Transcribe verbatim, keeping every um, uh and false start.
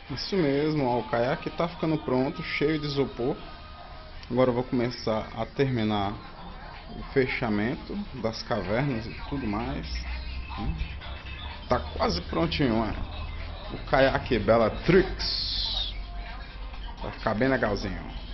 Isso mesmo, ó, o caiaque está ficando pronto, cheio de isopor. Agora eu vou começar a terminar o fechamento das cavernas e tudo mais. Tá quase prontinho, ó. O caiaque Bellatrix. Vai ficar bem legalzinho.